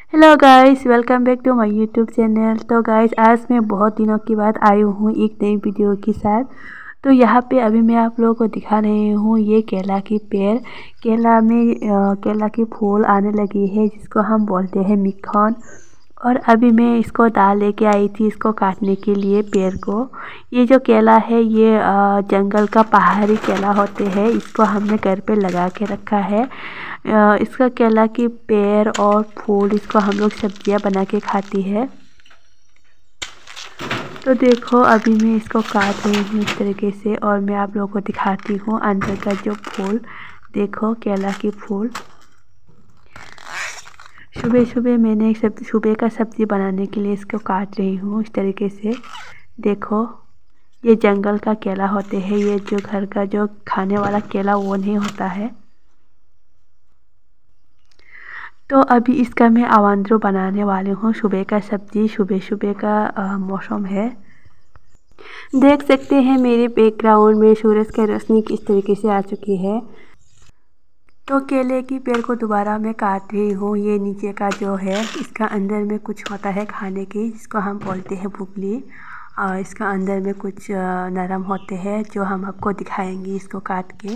Hello guys, welcome back to my YouTube channel. तो guys, आज मैं बहुत दिनों के बाद आई हूँ एक नई वीडियो के साथ। तो यहाँ पे अभी मैं आप लोगों को दिखा रही हूँ ये केला की पेड़। केला में केला की फूल आने लगी है जिसको हम बोलते हैं मिखन। और अभी मैं इसको दाल लेके आई थी इसको काटने के लिए पेड़ को। ये जो केला है ये जंगल का पहाड़ी केला होते हैं। इसको हमने घर पे लगा के रखा है। इसका केला की पेड़ और फूल इसको हम लोग सब्जियां बना के खाती है। तो देखो अभी मैं इसको काट रही हूँ इस तरीके से और मैं आप लोगों को दिखाती हूँ अंदर का जो फूल। देखो केला की फूल। सुबह सुबह मैंने सुबह का सब्ज़ी बनाने के लिए इसको काट रही हूँ इस तरीके से। देखो ये जंगल का केला होते हैं। ये जो घर का जो खाने वाला केला वो नहीं होता है। तो अभी इसका मैं अवांद्रो बनाने वाली हूँ। सुबह का सब्ज़ी, सुबह सुबह का मौसम है। देख सकते हैं मेरे बैकग्राउंड में सूरज की रोशनी किस तरीके से आ चुकी है। तो केले की पेड़ को दोबारा मैं काट रही हूँ। ये नीचे का जो है इसका अंदर में कुछ होता है खाने की जिसको हम बोलते हैं बुगली। इसका अंदर में कुछ नरम होते हैं जो हम आपको दिखाएंगे इसको काट के।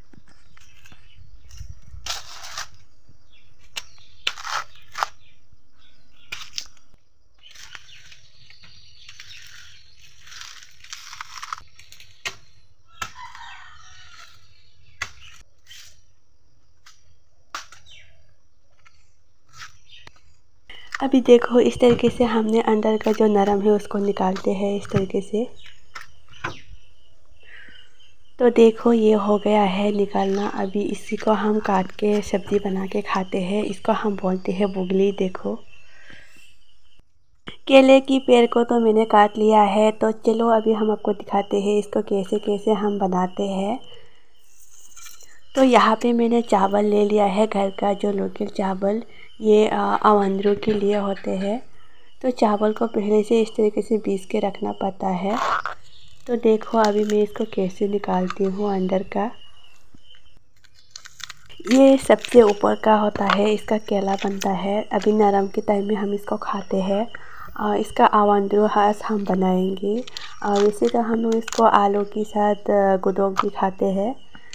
अभी देखो इस तरीके से हमने अंदर का जो नरम है उसको निकालते हैं इस तरीके से। तो देखो ये हो गया है निकालना। अभी इसी को हम काट के सब्ज़ी बना के खाते हैं। इसको हम बोलते हैं बुगली। देखो केले की पेड़ को तो मैंने काट लिया है। तो चलो अभी हम आपको दिखाते हैं इसको कैसे कैसे हम बनाते हैं। तो यहाँ पे मैंने चावल ले लिया है घर का जो लोकल चावल। ये अवांद्रो के लिए होते हैं। तो चावल को पहले से इस तरीके से पीस के रखना पड़ता है। तो देखो अभी मैं इसको कैसे निकालती हूँ अंदर का। ये सबसे ऊपर का होता है, इसका केला बनता है। अभी नरम के टाइम में हम इसको खाते हैं। इसका अवांद्रो हास हम बनाएंगे। वैसे तो हम लोग इसको आलू के साथ गुदोग भी खाते हैं।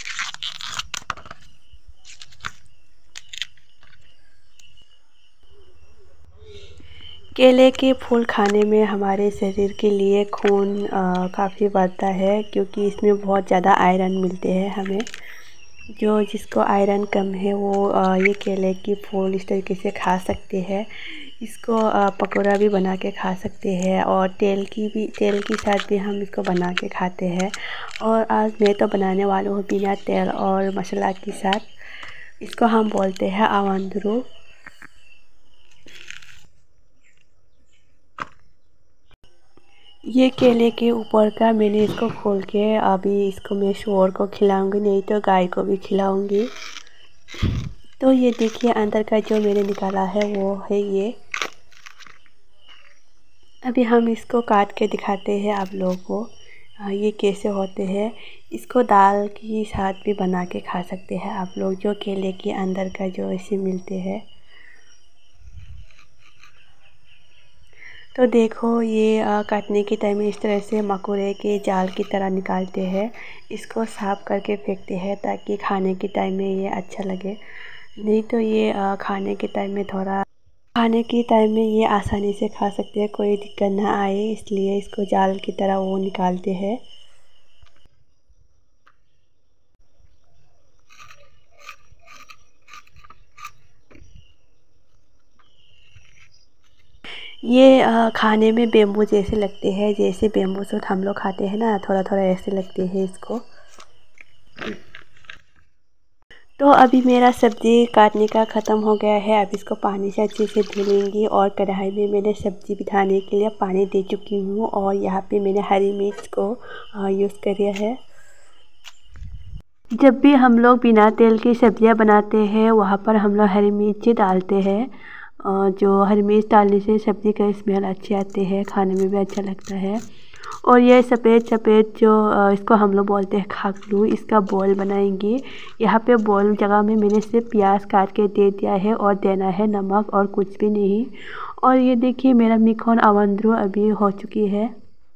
केले के फूल खाने में हमारे शरीर के लिए खून काफ़ी बढ़ता है क्योंकि इसमें बहुत ज़्यादा आयरन मिलते हैं हमें। जो जिसको आयरन कम है वो ये केले की फूल इस तरीके से खा सकते हैं। इसको पकौड़ा भी बना के खा सकते हैं और तेल के साथ भी हम इसको बना के खाते हैं। और आज मैं तो बनाने वाली हूँ बिना तेल और मसाला के साथ। इसको हम बोलते हैं अवांद्रो। ये केले के ऊपर का मैंने इसको खोल के अभी इसको मैं शुअर को खिलाऊंगी, नहीं तो गाय को भी खिलाऊंगी। तो ये देखिए अंदर का जो मैंने निकाला है वो है ये। अभी हम इसको काट के दिखाते हैं आप लोगों को ये कैसे होते हैं। इसको दाल के साथ भी बना के खा सकते हैं आप लोग, जो केले के अंदर का जो ऐसे मिलते हैं। तो देखो ये काटने के टाइम में इस तरह से मकोड़े के जाल की तरह निकालते हैं। इसको साफ़ करके फेंकते हैं ताकि खाने के टाइम में ये अच्छा लगे। नहीं तो ये खाने के टाइम में ये आसानी से खा सकते हैं, कोई दिक्कत ना आए, इसलिए इसको जाल की तरह वो निकालते हैं। ये खाने में बेम्बू जैसे लगते हैं, जैसे बेम्बू सूट हम लोग खाते हैं ना, थोड़ा थोड़ा ऐसे लगते हैं इसको। तो अभी मेरा सब्ज़ी काटने का ख़त्म हो गया है। अब इसको पानी से अच्छे से धुल लूँगी और कढ़ाई में मैंने सब्ज़ी बिठाने के लिए पानी दे चुकी हूँ और यहाँ पे मैंने हरी मिर्च को यूज़ किया है। जब भी हम लोग बिना तेल की सब्ज़ियाँ बनाते हैं वहाँ पर हम लोग हरी मिर्च डालते हैं। जो हरी मिर्च डालने से सब्ज़ी का स्मेल अच्छी आती है, खाने में भी अच्छा लगता है। और ये सफ़ेद सफ़ेद जो इसको हम लोग बोलते हैं खाकलू, इसका बॉल बनाएंगे। यहाँ पे बॉल जगह में मैंने सिर्फ प्याज काट के दे दिया है और देना है नमक और कुछ भी नहीं। और ये देखिए मेरा मिखोन अवंद्रू अभी हो चुकी है।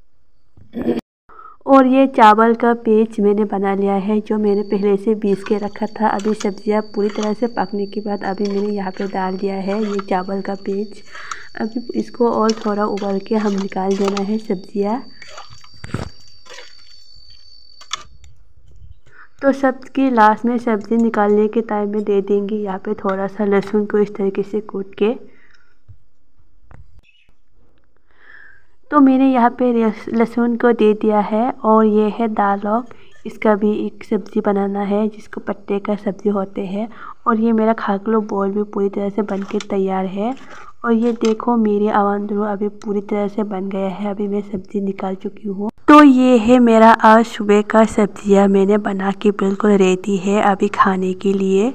और ये चावल का पेच मैंने बना लिया है जो मैंने पहले से बीस के रखा था। अभी सब्जियां पूरी तरह से पकने के बाद अभी मैंने यहाँ पे डाल दिया है ये चावल का पेच। अभी इसको और थोड़ा उबाल के हम निकाल देना है सब्जियां। तो सबकी लास्ट में सब्ज़ी निकालने के टाइम में दे देंगे यहाँ पे थोड़ा सा लहसुन को इस तरीके से कूट के। तो मैंने यहाँ पे लहसुन को दे दिया है। और ये है दालों, इसका भी एक सब्ज़ी बनाना है जिसको पत्ते का सब्ज़ी होते हैं। और ये मेरा खाकलो बॉल भी पूरी तरह से बन के तैयार है। और ये देखो मेरी अवंद्रू अभी पूरी तरह से बन गया है। अभी मैं सब्ज़ी निकाल चुकी हूँ। तो ये है मेरा आज सुबह का सब्जियाँ मैंने बना के बिल्कुल रेडी है अभी खाने के लिए।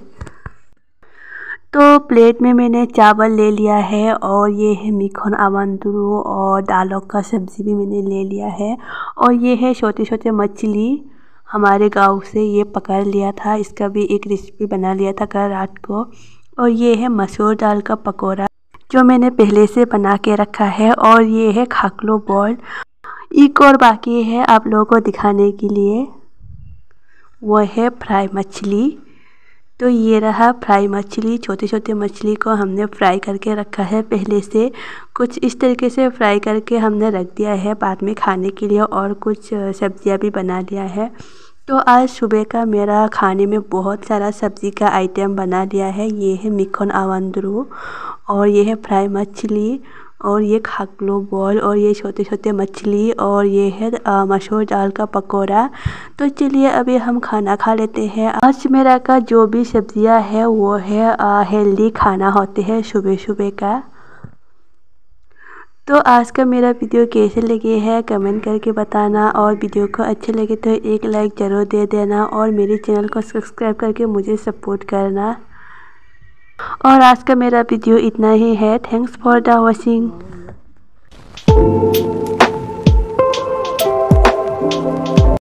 तो प्लेट में मैंने चावल ले लिया है और ये है मिखोन अवंद्रू और दालों का सब्ज़ी भी मैंने ले लिया है। और ये है छोटे छोटे मछली हमारे गांव से ये पकड़ लिया था, इसका भी एक रेसिपी बना लिया था कल रात को। और ये है मसूर दाल का पकौड़ा जो मैंने पहले से बना के रखा है। और ये है खाकलो बॉल, एक और बाकी है आप लोगों को दिखाने के लिए, वो है फ्राई मछली। तो ये रहा फ्राई मछली, छोटे छोटे मछली को हमने फ्राई करके रखा है पहले से। कुछ इस तरीके से फ्राई करके हमने रख दिया है बाद में खाने के लिए। और कुछ सब्जियां भी बना लिया है। तो आज सुबह का मेरा खाने में बहुत सारा सब्ज़ी का आइटम बना लिया है। ये है मिखोन अवंद्रू और ये है फ्राई मछली और ये खाकलो बॉल और ये छोटे छोटे मछली और ये है मसूर दाल का पकौड़ा। तो चलिए अभी हम खाना खा लेते हैं। आज मेरा का जो भी सब्जियां है वो है हेल्दी खाना होते हैं सुबह सुबह का। तो आज का मेरा वीडियो कैसे लगे है कमेंट करके बताना। और वीडियो को अच्छे लगे तो एक लाइक ज़रूर दे देना और मेरे चैनल को सब्सक्राइब करके मुझे सपोर्ट करना। और आज का मेरा वीडियो इतना ही है। Thanks for the watching.